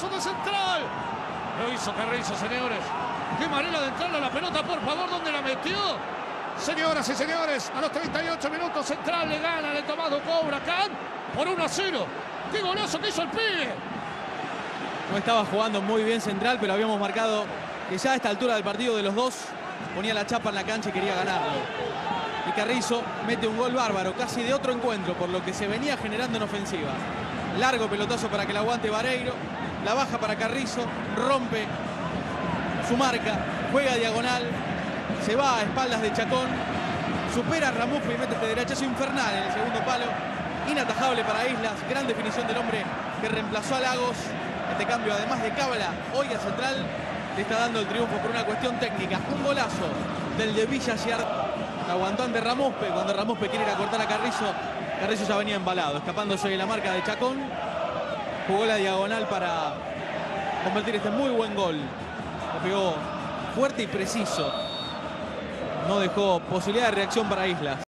golazo de Central. Lo hizo Carrizo, señores. Qué manera de entrar a la pelota, por favor, ¿dónde la metió? Señoras y señores, a los 38 minutos Central le gana al Tomado Cobra Can por 1-0. ¡Qué golazo que hizo el pibe! No estaba jugando muy bien Central, pero habíamos marcado que ya a esta altura del partido de los dos ponía la chapa en la cancha y quería ganarlo. Y Carrizo mete un gol bárbaro, casi de otro encuentro, por lo que se venía generando en ofensiva. Largo pelotazo para que la aguante Vareiro, la baja para Carrizo, rompe su marca, juega diagonal, se va a espaldas de Chacón, supera a Ramuspe y mete este derechazo infernal en el segundo palo. Inatajable para Islas, gran definición del hombre que reemplazó a Lagos. Este cambio, además de cábala, hoy a Central le está dando el triunfo por una cuestión técnica. Un golazo del de Villa Giard. Aguantó ante Ramuspe. Cuando Ramuspe quiere ir a cortar a Carrizo, Carrizo ya venía embalado, escapándose de la marca de Chacón. Jugó la diagonal para convertir este muy buen gol. Lo pegó fuerte y preciso. No dejó posibilidad de reacción para Islas.